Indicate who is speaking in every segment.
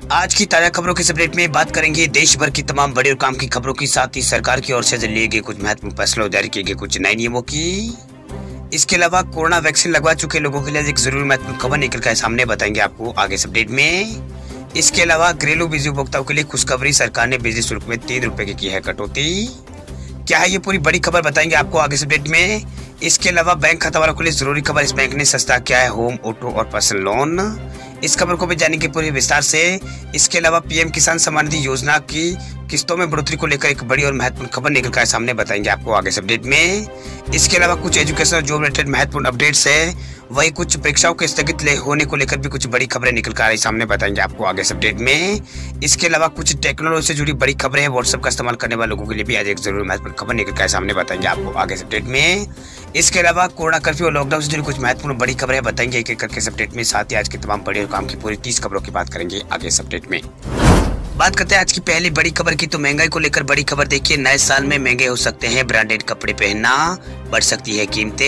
Speaker 1: आज की ताजा खबरों के इस अपडेट में बात करेंगे देश भर की तमाम बड़ी और काम की खबरों की, साथ ही सरकार की ओर से लिए गए कुछ महत्वपूर्ण फैसलों, जारी किए गए कुछ नए नियमों की। इसके अलावा कोरोना वैक्सीन लगवा चुके लोगों के लिए एक जरूरी महत्वपूर्ण खबर निकल कर सामने बताएंगे आपको आगे इस अपडेट में। इसके अलावा घरेलू बिजली उपभोक्ताओं के लिए खुशखबरी, सरकार ने बिजली शुल्क में 3 रुपए की है कटौती। क्या है ये पूरी बड़ी खबर बताएंगे आपको आगे इस अपडेट में। इसके अलावा बैंक खाता वालों के लिए जरूरी खबर, इस बैंक ने सस्ता किया है होम, ऑटो और पर्सनल लोन। इस खबर को भी जानेंगे पूरे विस्तार से। इसके अलावा पीएम किसान सम्मान निधि योजना की किस्तों में बढ़ोतरी को लेकर एक बड़ी और महत्वपूर्ण खबर निकल कर सामने बताएंगे आपको आगे इस अपडेट में। इसके अलावा कुछ एजुकेशन और जॉब रिलेटेड महत्वपूर्ण अपडेट्स है, वही कुछ परीक्षाओं के स्थगित होने को लेकर भी कुछ बड़ी खबरें निकल कर आई सामने बताएंगे आपको आगे इस अपडेट में। इसके अलावा कुछ टेक्नोलॉजी से जुड़ी बड़ी खबरें हैं, व्हाट्सएप का इस्तेमाल करने वाले लोगों के लिए भी आज एक जरूरी महत्वपूर्ण खबर निकल कर सामने बताएंगे आपको आगे इस अपडेट में। इसके अलावा कोरोना कर्फ्यू और लॉकडाउन से जुड़ी कुछ महत्वपूर्ण बड़ी खबरें बताएंगे एक एक करके इस अपडेट में। साथ ही आज की तमाम बड़ी और काम की पूरी 30 खबरों की बात करेंगे आगे इस अपडेट में। बात करते हैं आज की पहली बड़ी खबर की, तो महंगाई को लेकर बड़ी खबर देखिए। नए साल में महंगे हो सकते हैं ब्रांडेड कपड़े पहनना, बढ़ सकती है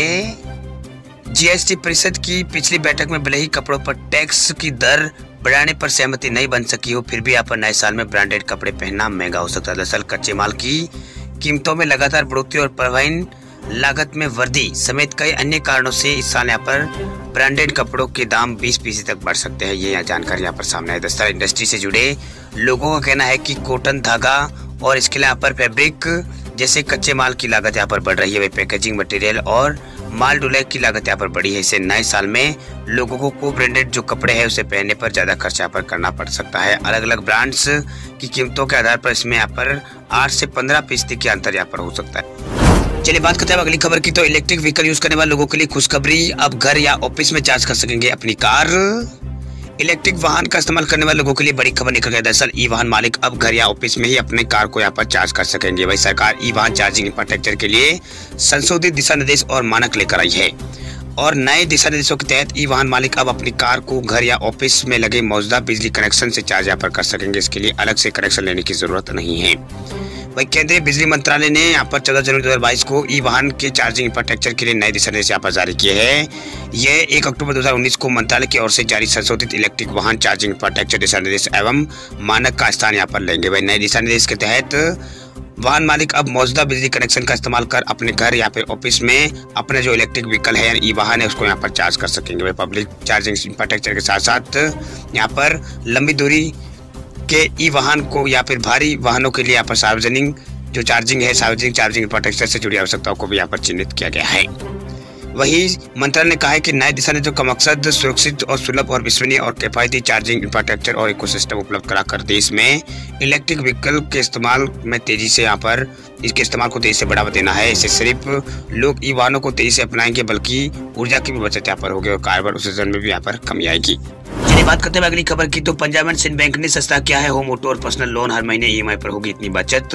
Speaker 1: कीमतें। जीएसटी परिषद की पिछली बैठक में भले ही कपड़ों पर टैक्स की दर बढ़ाने पर सहमति नहीं बन सकी हो, फिर भी यहाँ पर नए साल में ब्रांडेड कपड़े पहनना महंगा हो सकता है। दरअसल कच्चे माल की कीमतों में लगातार बढ़ोतरी और परिवहन लागत में वृद्धि समेत कई अन्य कारणों से इस साल यहाँ पर ब्रांडेड कपड़ों के दाम 20% तक बढ़ सकते हैं। ये जानकारी यहाँ पर सामने है। दरअसल इंडस्ट्री से जुड़े लोगों का कहना है कि कॉटन, धागा और इसके लिए यहाँ पर फैब्रिक जैसे कच्चे माल की लागत यहाँ पर बढ़ रही है। वही पैकेजिंग मटेरियल और माल ढुलाई की लागत यहाँ पर बढ़ी है। इससे नए साल में लोगों को ब्रांडेड जो कपड़े हैं उसे पहनने पर ज्यादा खर्च यहाँ पर करना पड़ सकता है। अलग अलग ब्रांड्स की कीमतों के आधार पर इसमें यहाँ पर 8 से 15% के अंतर यहाँ पर हो सकता है। चलिए बात करते हैं अगली खबर की, तो इलेक्ट्रिक व्हीकल यूज करने वाले लोगों के लिए खुशखबरी, अब घर या ऑफिस में चार्ज कर सकेंगे अपनी कार। इलेक्ट्रिक वाहन का इस्तेमाल करने वाले लोगों के लिए बड़ी खबर निकल गई। दरअसल ई वाहन मालिक अब घर या ऑफिस में ही अपने कार को यहाँ पर चार्ज कर सकेंगे। वही सरकार ई वाहन चार्जिंग इंफ्रास्ट्रक्चर के लिए संशोधित दिशा निर्देश और मानक लेकर आई है, और नए दिशा निर्देशों के तहत ई वाहन मालिक अब अपनी कार को घर या ऑफिस में लगे मौजूदा बिजली कनेक्शन से चार्ज यहाँ पर कर सकेंगे। इसके लिए अलग से कनेक्शन लेने की जरूरत नहीं है। वही केंद्रीय बिजली मंत्रालय ने यहाँ पर 14 जनवरी 2022 को ई वाहन के चार्जिंग इंफ्रास्ट्रक्चर के लिए नए दिशा निर्देश यहाँ पर जारी किए हैं। यह 1 अक्टूबर 2019 को मंत्रालय की ओर से जारी संशोधित इलेक्ट्रिक वाहन चार्जिंग इंफ्रास्ट्रक्चर दिशा निर्देश एवं मानक का स्थान यहाँ पर लेंगे। वही नए दिशा निर्देश के तहत वाहन मालिक अब मौजूदा बिजली कनेक्शन का इस्तेमाल कर अपने घर या फिर ऑफिस में अपने जो इलेक्ट्रिक व्हीकल है यानी ई वाहन है उसको यहाँ पर चार्ज कर सकेंगे। वही पब्लिक चार्जिंग इंफ्रास्ट्रक्चर के साथ साथ यहाँ पर लंबी दूरी के ई वाहन को या फिर भारी वाहनों के लिए यहाँ पर सार्वजनिक जो चार्जिंग है, सार्वजनिक चार्जिंग इंफ्रास्ट्रक्चर से जुड़ी आवश्यकताओं को भी यहाँ पर चिन्हित किया गया है। वही मंत्रालय ने कहा है कि नए दिशा निर्देशों का मकसद सुरक्षित और सुलभ और विश्वसनीय और किफायती चार्जिंग इंफ्रास्ट्रक्चर और इकोसिस्टम उपलब्ध कराकर देश में इलेक्ट्रिक व्हीकल के इस्तेमाल में तेजी से यहाँ पर इसके इस्तेमाल को तेजी से बढ़ावा देना है। इससे सिर्फ लोग ई वाहनों को तेजी से अपनाएंगे बल्कि ऊर्जा की भी बचत यहाँ पर होगी और कार्बन उत्सर्जन में भी यहाँ पर कमी आएगी। चलिए बात करते हैं अगली खबर की, तो पंजाब एंड सिंध बैंक ने सस्ता किया है होम, ऑटो और पर्सनल लोन। हर महीने ईएमआई पर होगी इतनी बचत।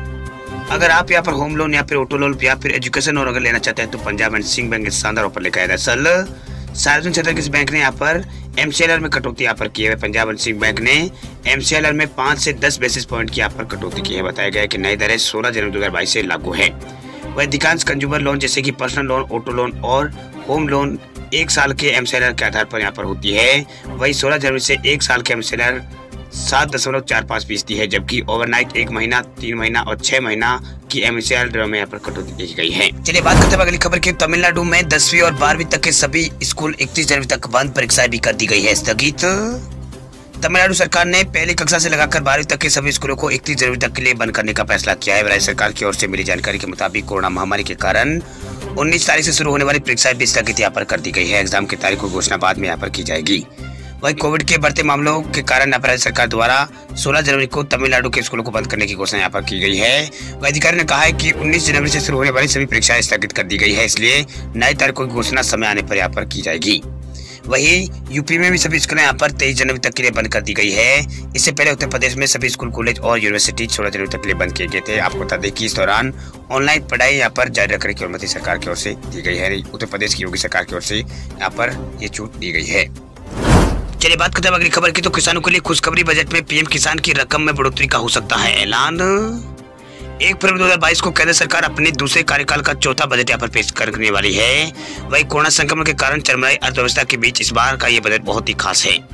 Speaker 1: अगर आप यहाँ पर होम लोन या फिर ऑटो लोन या फिर एजुकेशन और अगर लेना चाहते हैं तो पंजाब एंड सिंध बैंक इस शानदार ऑफर लेकर आया। दरअसल सार्वजनिक क्षेत्र के इस बैंक ने यहाँ पर एमसीएलआर में कटौती यहाँ पर की है। पंजाब एंड सिंध बैंक ने एमसीएलआर में 5 से 10 बेसिस पॉइंट की यहाँ पर कटौती की है। बताया गया है कि नई दरें 16 जनवरी 2022 से लागू है। वह अधिकांश कंज्यूमर लोन जैसे कि पर्सनल लोन, ऑटो लोन और होम लोन 1 साल के एमसीएलआर के आधार पर यहाँ पर होती है। वही 16 जनवरी से 1 साल के एमसीएलआर 7.45% है, जबकि ओवरनाइट 1 महीना, 3 महीना और 6 महीना की एमसीएलआर में यहाँ पर कटौती की गई है। चलिए बात करते हैं अगली खबर की, तमिलनाडु में 10वीं और 12वीं तक के सभी स्कूल 31 जनवरी तक बंद, परीक्षाएं भी कर दी गई है स्थगित। तमिलनाडु सरकार ने पहली कक्षा से लगाकर 12वीं तक के सभी स्कूलों को 31 जनवरी तक के लिए बंद करने का फैसला किया है। राज्य सरकार की ओर से मिली जानकारी के मुताबिक कोरोना महामारी के कारण 19 तारीख से शुरू होने वाली परीक्षाएं भी स्थगित यहाँ पर कर दी गई है। एग्जाम की तारीख को घोषणा बाद में यहाँ पर की जाएगी। वही कोविड के बढ़ते मामलों के कारण राज्य सरकार द्वारा 16 जनवरी को तमिलनाडु के स्कूलों को बंद करने की घोषणा यहाँ पर की गई है। वही अधिकारी ने कहा है कि 19 जनवरी से शुरू होने वाली सभी परीक्षाएं स्थगित कर दी गई है, इसलिए नई तारीखों की घोषणा समय आने पर यहाँ पर की जाएगी। वही यूपी में भी सभी स्कूलें यहाँ पर 23 जनवरी तक के लिए बंद कर दी गई है। इससे पहले उत्तर प्रदेश में सभी स्कूल, कॉलेज और यूनिवर्सिटी 16 जनवरी तक के लिए बंद किए गए थे। आपको बता दें कि इस दौरान ऑनलाइन पढ़ाई यहाँ पर जारी रखने की अनुमति सरकार की ओर से दी गई है। उत्तर प्रदेश की योगी सरकार की ओर से यहाँ पर ये छूट दी गई है। चलिए बात करते हैं अगली खबर की, तो किसानों के लिए खुशखबरी, बजट में पीएम किसान की रकम में बढ़ोतरी का हो सकता है ऐलान। 1 फरवरी 2022 को केंद्र सरकार अपने दूसरे कार्यकाल का चौथा बजट यहाँ पर पेश करने वाली है। वही कोरोना संक्रमण के कारण चरमराई अर्थव्यवस्था के बीच इस बार का ये बजट बहुत ही खास है।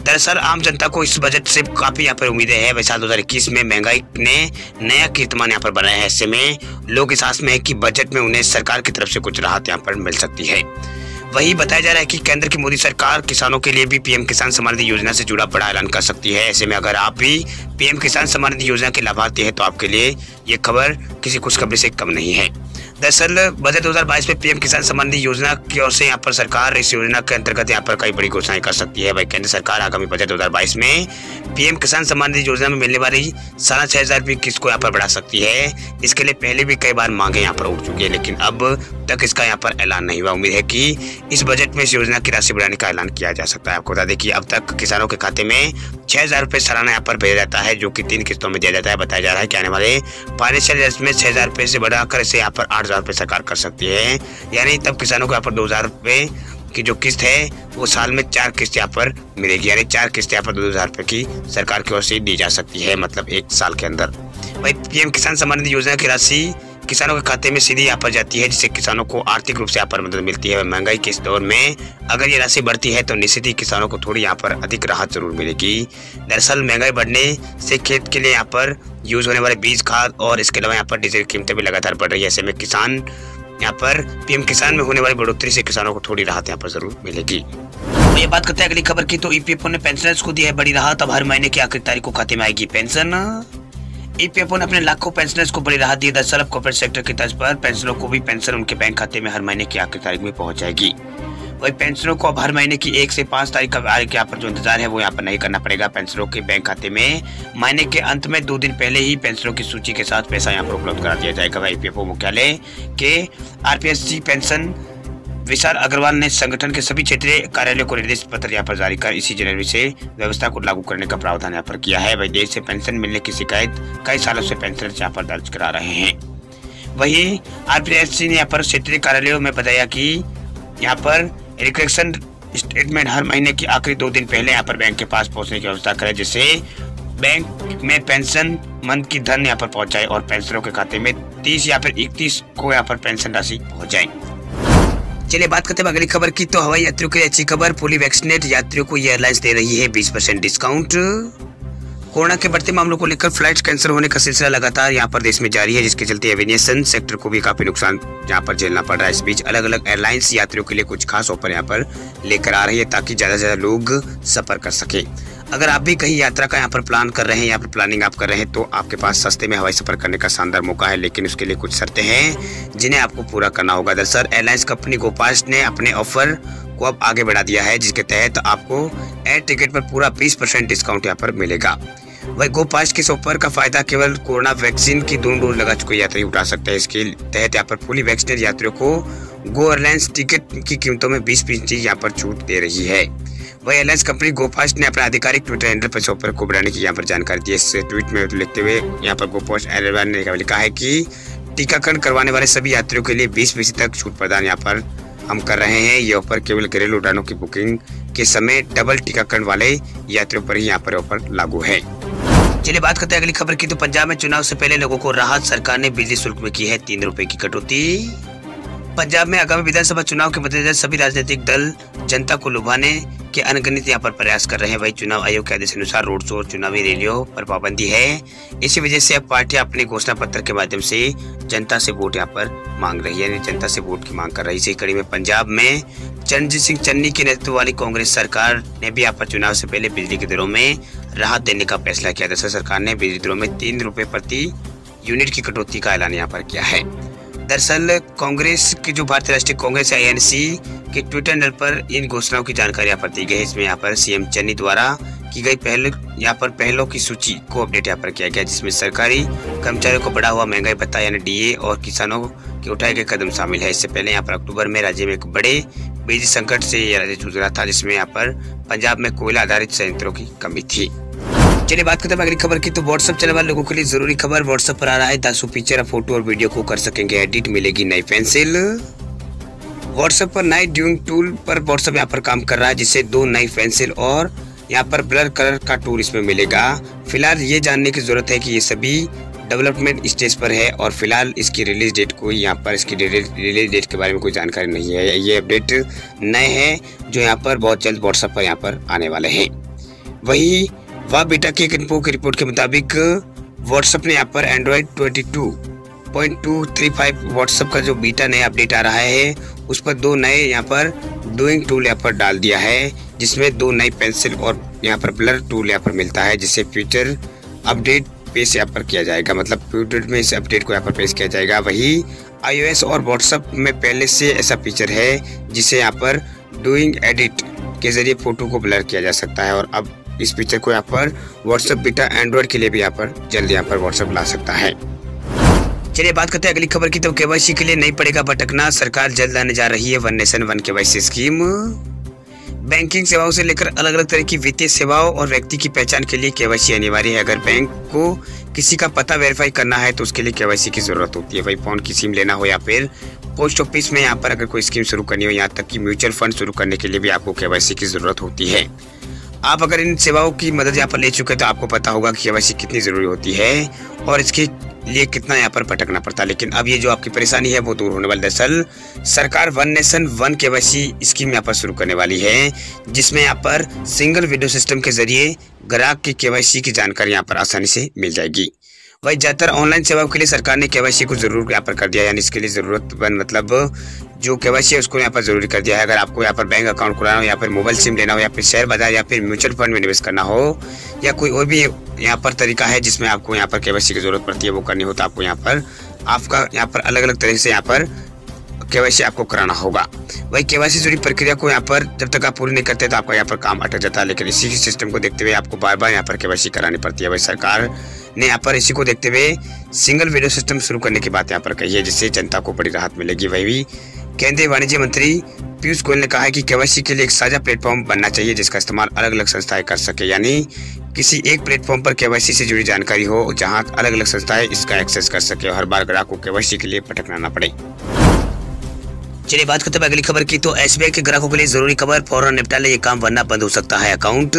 Speaker 1: दरअसल आम जनता को इस बजट से काफी यहाँ पर उम्मीदें हैं। वैसे 2021 में महंगाई ने नया कीर्तिमान यहाँ पर बनाया है। ऐसे में लोग इस आस में है कि बजट में उन्हें सरकार की तरफ से कुछ राहत यहाँ पर मिल सकती है। वही बताया जा रहा है कि केंद्र की मोदी सरकार किसानों के लिए भी पीएम किसान सम्मान निधि योजना से जुड़ा बड़ा ऐलान कर सकती है। ऐसे में अगर आप भी पीएम किसान सम्मान निधि योजना के लाभार्थी हैं तो आपके लिए ये खबर किसी खुशखबरी से कम नहीं है। दरअसल बजट 2022 में पीएम किसान सम्मान निधि योजना की ओर से यहाँ पर सरकार इस योजना के अंतर्गत यहाँ पर कई बड़ी घोषणाएं कर सकती है। वही केंद्र सरकार आगामी बजट 2022 में पीएम किसान सम्मान निधि योजना में मिलने वाली 6,500 रुपये किस्त को यहाँ पर बढ़ा सकती है। इसके लिए पहले भी कई बार मांगे यहाँ पर उठ चुकी है, लेकिन अब तक इसका यहाँ पर ऐलान नहीं हुआ। उम्मीद है कि इस बजट में इस योजना की राशि बढ़ाने का ऐलान किया जा सकता है। आपको बता दें कि अब तक किसानों के खाते में 6,000 रुपये सालाना यहाँ पर भेजा जाता है, जो कि 3 किस्तों में दिया जाता है। बताया जा रहा है कि आने वाले फाइनेंशियल ईयर में 6,000 रुपये से बढ़ाकर इसे यहाँ पर 8,000 रुपये सरकार कर सकती है। यानी तब किसानों को यहाँ पर 2,000 रुपये की जो किस्त है वो साल में 4 किस्त यहाँ पर मिलेगी। यानी 4 किस्त यहाँ पर 2,000 रुपये की सरकार की ओर से दी जा सकती है, मतलब 1 साल के अंदर। वही पीएम किसान सम्मान निधि योजना की राशि किसानों के खाते में सीधी यहाँ पर जाती है, जिससे किसानों को आर्थिक रूप से यहाँ पर मदद मिलती है। महंगाई के इस दौर में अगर ये राशि बढ़ती है तो निश्चित ही किसानों को थोड़ी यहाँ पर अधिक राहत जरूर मिलेगी। दरअसल महंगाई बढ़ने से खेत के लिए यहाँ पर यूज होने वाले बीज, खाद और इसके अलावा यहाँ पर डीजल की कीमतें भी लगातार बढ़ रही है। ऐसे में किसान यहाँ पर पीएम किसान में होने वाली बढ़ोतरी से किसानों को थोड़ी राहत यहाँ पर जरूर मिलेगी। तो ये बात करते हैं अगली खबर की, तो ईपीएफओ ने पेंशनर्स को दी है बड़ी राहत। अब हर महीने की आखिरी तारीख को खाते में आएगी पेंशन। ईपीएफओ ने अपने लाखों पेंशनर्स को बड़ी राहत दी। दरअसल अब कॉर्पोरेट सेक्टर की तर्ज पर पेंशनरों को भी पेंशन उनके बैंक खाते में हर महीने की आखिरी तारीख में पहुंच जाएगी। वही पेंशनरों को अब हर महीने की 1 से 5 तारीख का यहाँ पर जो इंतजार है वो यहाँ पर नहीं करना पड़ेगा। पेंशनरों के बैंक खाते में महीने के अंत में 2 दिन पहले ही पेंशनरों की सूची के साथ पैसा यहाँ पर उपलब्ध करा दिया जाएगा। वही ईपीएफओ मुख्यालय के आरपीएससी पेंशन विशाल अग्रवाल ने संगठन के सभी क्षेत्रीय कार्यालयों को निर्देश पत्र यहाँ पर जारी कर इसी जनवरी से व्यवस्था को लागू करने का प्रावधान यहाँ पर किया है। वही देश से पेंशन मिलने की शिकायत कई सालों से पेंशनर यहाँ पर दर्ज करा रहे हैं। वही आरपीएससी ने यहाँ पर क्षेत्रीय कार्यालयों में बताया कि यहाँ पर रिक्वेशन स्टेटमेंट हर महीने की आखिरी 2 दिन पहले यहाँ पर बैंक के पास पहुँचने की व्यवस्था करे, जिससे बैंक में पेंशन मंथ की धन यहाँ पर पहुँच जाए और पेंशनरों के खाते में 30 या फिर 31 को यहाँ पर पेंशन राशि पहुँच जाए। चलिए बात करते हैं अगली खबर की, तो हवाई यात्रियों के लिए अच्छी खबर। फुली वैक्सीनेट यात्रियों को ये एयरलाइंस दे रही है 20% डिस्काउंट। कोरोना के बढ़ते मामलों को लेकर फ्लाइट कैंसिल होने का सिलसिला लगातार यहाँ पर देश में जारी है, जिसके चलते एविएशन सेक्टर को भी काफी नुकसान यहाँ पर झेलना पड़ रहा है। इस बीच अलग अलग एयरलाइंस यात्रियों के लिए कुछ खास ऑफर यहाँ पर लेकर आ रही है, ताकि ज्यादा से ज्यादा लोग सफर कर सके। अगर आप भी कहीं यात्रा का यहाँ पर प्लान कर रहे हैं या फिर प्लानिंग आप कर रहे हैं तो आपके पास सस्ते में हवाई सफर करने का शानदार मौका है, लेकिन उसके लिए कुछ शर्तें हैं जिन्हें आपको पूरा करना होगा। दरअसल एयरलाइंस कंपनी गोपास्ट ने अपने ऑफर को अब आगे बढ़ा दिया है, जिसके तहत आपको एयर टिकट पर पूरा 20% डिस्काउंट यहाँ पर मिलेगा। वही गोपास्ट के इस ऑफर का फायदा केवल कोरोना वैक्सीन की 2 डोज लगा चुके यात्री उठा सकते हैं। इसके तहत यहाँ पर फुली वैक्सीनेटेड यात्रियों को गो एयरलाइंस टिकट की कीमतों में 20% यहाँ पर छूट दे रही है। वही एयरलाइंस कंपनी गोपास्ट ने अपने आधिकारिक ट्विटर हैंडल पर इस ऑफर को बढ़ाने की यहाँ पर जानकारी दी है। इस ट्वीट में लिखते हुए यहाँ पर गोपास्ट एयरलाइन ने लिखा है कि टीकाकरण करवाने वाले सभी यात्रियों के लिए 20% तक छूट प्रदान यहाँ पर हम कर रहे हैं। ये ऑफर केवल घरेलू उड़ानों की बुकिंग के समय डबल टीकाकरण वाले यात्रियों पर ही यहाँ पर ऑफर लागू है। चलिए बात करते हैं अगली खबर की, तो पंजाब में चुनाव से पहले लोगों को राहत। सरकार ने बिजली शुल्क में की है 3 रुपए की कटौती। पंजाब में आगामी विधानसभा चुनाव के मद्देनजर सभी राजनीतिक दल जनता को लुभाने के अनगिनत यहाँ पर प्रयास कर रहे हैं। वही चुनाव आयोग के आदेश अनुसार रोड शो और चुनावी रैलियों पर पाबंदी है। इसी वजह से अब पार्टियां अपने घोषणा पत्र के माध्यम से जनता से वोट यहाँ पर मांग रही है, यानी जनता से वोट की मांग कर रही है। इसी कड़ी में पंजाब में चरणजीत सिंह चन्नी के नेतृत्व वाली कांग्रेस सरकार ने भी यहाँ पर चुनाव से पहले बिजली की दरों में राहत देने का फैसला किया। दरअसल सरकार ने बिजली दरों में 3 रुपए प्रति यूनिट की कटौती का ऐलान यहाँ पर किया है। दरअसल कांग्रेस की जो भारतीय राष्ट्रीय कांग्रेस आईएनसी के ट्विटर हैंडल पर इन घोषणाओं की जानकारी यहाँ पर दी गई है। इसमें यहाँ पर सीएम चन्नी द्वारा की गई पहलों की सूची को अपडेट यहाँ पर किया गया, जिसमें सरकारी कर्मचारियों को बढ़ा हुआ महंगाई भत्ता यानी डीए और किसानों के उठाए गए कदम शामिल है। इससे पहले यहाँ पर अक्टूबर में राज्य में एक बड़े बिजली संकट से यह राज्य जूझ रहा था, जिसमें यहाँ पर पंजाब में कोयला आधारित संयंत्रों की कमी थी। चलिए बात करते हैं अगली खबर की, तो व्हाट्सएप चलने वाले लोगों के लिए जरूरी खबर। व्हाट्सएप पर आ रहा है 10 पिक्चर, फोटो और वीडियो को कर सकेंगे एडिट, मिलेगी नई पेंसिल। व्हाट्सएप पर नाइट ड्यूइंग टूल पर व्हाट्सएप यहाँ पर काम कर रहा है, जिससे 2 नई पेंसिल और यहाँ पर ब्लर कलर का टूल इसमें मिलेगा। फिलहाल ये जानने की जरूरत है कि ये सभी डेवलपमेंट स्टेज पर है और फिलहाल इसकी रिलीज डेट इसकी रिलीज डेट के बारे में कोई जानकारी नहीं है। ये अपडेट नए हैं जो यहाँ पर बहुत जल्द व्हाट्सएप पर यहाँ पर आने वाले हैं। वही वाह बेटा की एक इन्फो की रिपोर्ट के मुताबिक व्हाट्सएप ने यहाँ पर एंड्रॉइड 22.235 व्हाट्सएप का जो बीटा नया अपडेट आ रहा है उस पर 2 नए यहाँ पर डूइंग टूल यहाँ पर डाल दिया है, जिसमें 2 नई पेंसिल और यहाँ पर ब्लर टूल यहाँ पर मिलता है, जिसे फ्यूचर अपडेट पेश यहाँ पर किया जाएगा। मतलब फ्यूचर में इस अपडेट को यहाँ पर पेश किया जाएगा। वही iOS और व्हाट्सएप में पहले से ऐसा फीचर है जिसे यहाँ पर डूइंग एडिट के जरिए फोटो को ब्लर किया जा सकता है, और अब इस फीचर को यहाँ पर व्हाट्सएप बीटा एंड्रॉइड के लिए भी यहाँ पर जल्द यहाँ पर व्हाट्सएप ला सकता है। चलिए बात करते हैं अगली खबर की। तो केवाईसी के लिए नहीं पड़ेगा भटकना, सरकार जल्द लाने जा रही है one nation one KYC scheme. Banking सेवाओं से लेकर अलग अलग तरह की वित्तीय सेवाओं और व्यक्ति की पहचान के लिए केवाईसी अनिवार्य है। अगर बैंक को किसी का पता वेरीफाई करना है तो उसके लिए केवाईसी की जरूरत होती है। वही फोन की सिम लेना हो या फिर पोस्ट ऑफिस में यहाँ पर अगर कोई स्कीम शुरू करनी हो, यहाँ तक कि म्यूचुअल फंड शुरू करने के लिए भी आपको केवाईसी की जरूरत होती है। आप अगर इन सेवाओं की मदद यहाँ पर ले चुके हैं तो आपको पता होगा कि केवाईसी कितनी जरूरी होती है और इसके लिए कितना यहाँ पर भटकना पड़ता है। लेकिन अब ये जो आपकी परेशानी है वो दूर होने वाली। दरअसल सरकार one nation one KYC scheme यहाँ पर शुरू करने वाली है, जिसमें यहाँ पर सिंगल विंडो सिस्टम के जरिए ग्राहक की केवाईसी की जानकारी यहाँ पर आसानी से मिल जाएगी। वही ज्यादातर ऑनलाइन सेवाओं के लिए सरकार ने केवाईसी को जरूर यहाँ पर कर दिया, यानी इसके लिए जरूरतमंद मतलब जो केवाईसी है उसको यहाँ पर जरूरी कर दिया है। अगर आपको यहाँ पर बैंक अकाउंट खुलाना हो या फिर मोबाइल सिम लेना हो या फिर शेयर बाजार या फिर म्यूचुअल फंड में निवेश करना हो या कोई और भी यहाँ पर तरीका है जिसमें आपको यहाँ पर केवाईसी की जरूरत पड़ती है वो करनी हो, तो आपको यहाँ पर आपका यहाँ पर अलग अलग तरह से यहाँ पर केवाईसी आपको कराना होगा। वही केवाईसी जुड़ी प्रक्रिया को यहाँ पर जब तक आप पूरी नहीं करते तो आपका यहाँ पर काम अटक जाता है, लेकिन इसी सिस्टम को देखते हुए आपको बार बार यहाँ पर केवाईसी करानी पड़ती है। वही सरकार ने यहाँ पर इसी को देखते हुए सिंगल विंडो सिस्टम शुरू करने की बात यहाँ पर कही है, जिससे जनता को बड़ी राहत मिलेगी। वही केंद्रीय वाणिज्य मंत्री पीयूष गोयल ने कहा है कि केवाईसी के लिए एक साझा प्लेटफॉर्म बनना चाहिए जिसका इस्तेमाल अलग अलग संस्थाएं कर सके, यानी किसी एक प्लेटफॉर्म पर केवाईसी से जुड़ी जानकारी हो जहां अलग अलग संस्थाएं इसका एक्सेस कर सके और हर बार ग्राहक को केवाईसी के लिए भटकना न पड़े। चलिए बात करते हैं अगली खबर की। तो एसबीआई के ग्राहकों के लिए जरूरी खबर, फौरन निपटा ले, ये काम वरना बंद हो सकता है अकाउंट।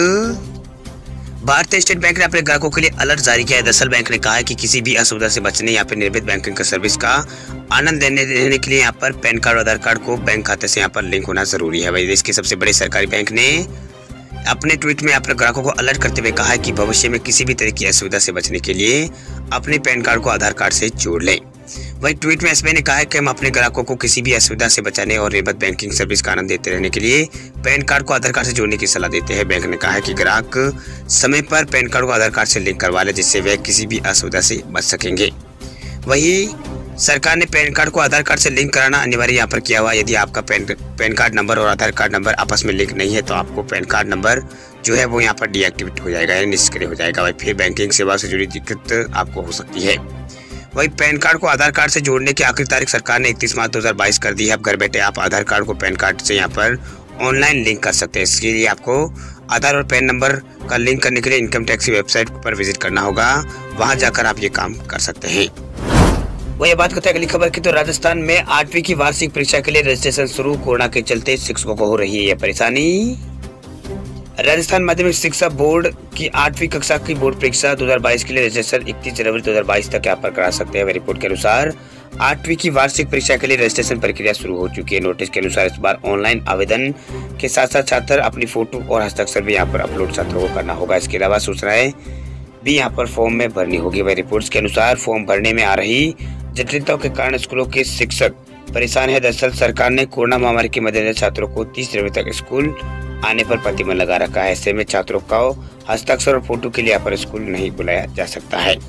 Speaker 1: भारतीय स्टेट बैंक ने अपने ग्राहकों के लिए अलर्ट जारी किया है। दरअसल बैंक ने कहा है कि किसी भी असुविधा से बचने या फिर निर्बाध बैंकिंग का सर्विस का आनंद देने के लिए यहाँ पर पैन कार्ड और आधार कार्ड को बैंक खाते से यहाँ पर लिंक होना जरूरी है। वही देश के सबसे बड़े सरकारी बैंक ने अपने ट्वीट में अपने ग्राहकों को अलर्ट करते हुए कहा है कि भविष्य में किसी भी तरह की असुविधा से बचने के लिए अपने पैन कार्ड को आधार कार्ड से जोड़ लें। वही ट्वीट में एसबीआई ने कहा है कि हम अपने ग्राहकों को किसी भी असुविधा से बचाने और निर्बाध बैंकिंग सर्विस का आनंद देते रहने के लिए पैन कार्ड को आधार कार्ड से जोड़ने की सलाह देते हैं। बैंक ने कहा है कि ग्राहक समय पर पैन कार्ड को आधार कार्ड से लिंक करवा ले, जिससे वे किसी भी असुविधा से बच सकेंगे। वही सरकार ने पैन कार्ड को आधार कार्ड से लिंक कराना अनिवार्य यहाँ पर किया हुआ। यदि आपका पैन कार्ड नंबर और आधार कार्ड नंबर आपस में लिंक नहीं है तो आपको पैन कार्ड नंबर जो है वो यहाँ पर डीएक्टिवेट हो जाएगा, यानी निष्क्रिय हो जाएगा। वही फिर बैंकिंग सेवा से जुड़ी दिक्कत आपको हो सकती है। वही पैन कार्ड को आधार कार्ड से जोड़ने की आखिरी तारीख सरकार ने 31 मार्च 2022 कर दी है। अब घर बैठे आप आधार कार्ड को पैन कार्ड से यहाँ पर ऑनलाइन लिंक कर सकते हैं। इसके लिए आपको आधार और पैन नंबर का लिंक करने के लिए इनकम टैक्स की वेबसाइट पर विजिट करना होगा, वहां जाकर आप ये काम कर सकते हैं। वही बात करते हैं अगली खबर की। तो राजस्थान में 8वीं की वार्षिक परीक्षा के लिए रजिस्ट्रेशन शुरू, कोरोना के चलते शिक्षकों को हो रही है यह परेशानी। राजस्थान माध्यमिक शिक्षा बोर्ड की 8वीं कक्षा की बोर्ड परीक्षा 2022 के लिए रजिस्ट्रेशन 31 जनवरी 2022 तक यहाँ पर करा सकते हैं। रिपोर्ट के अनुसार 8वीं की वार्षिक परीक्षा के लिए रजिस्ट्रेशन प्रक्रिया शुरू हो चुकी है। नोटिस के अनुसार इस बार ऑनलाइन आवेदन के साथ साथ छात्र अपनी फोटो और हस्ताक्षर भी यहाँ पर अपलोड छात्रों को करना होगा। इसके अलावा सूचनाएं भी यहाँ पर फॉर्म में भरनी होगी। वह रिपोर्ट्स के अनुसार फॉर्म भरने में आ रही जटिलताओं के कारण स्कूलों के शिक्षक परेशान है। दरअसल सरकार ने कोरोना महामारी के मद्देनजर छात्रों को 30 जनवरी तक स्कूल आने पर प्रतिबंध लगा रखा है। ऐसे में छात्रों का हस्ताक्षर और फोटो के लिए यहाँ पर स्कूल नहीं बुलाया जा सकता है।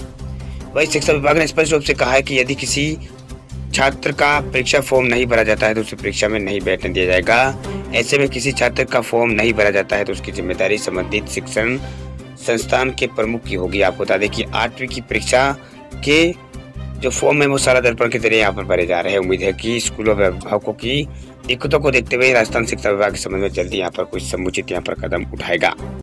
Speaker 1: वही शिक्षा विभाग ने स्पष्ट रूप से कहा है कि यदि किसी छात्र का परीक्षा फॉर्म नहीं भरा जाता है तो उसे परीक्षा में नहीं बैठने दिया जाएगा। ऐसे में किसी छात्र का फॉर्म नहीं भरा जाता है तो उसकी जिम्मेदारी संबंधित शिक्षण संस्थान के प्रमुख की होगी। आपको बता दें कि 8वीं की परीक्षा के जो फॉर्म है वो सारा दर्पण के जरिए यहाँ पर भरे जा रहे हैं। उम्मीद है कि स्कूलों अभिभावकों की दिक्कतों को देखते हुए राजस्थान शिक्षा विभाग इस संबंध में जल्दी यहाँ पर कुछ समुचित यहाँ पर कदम उठाएगा।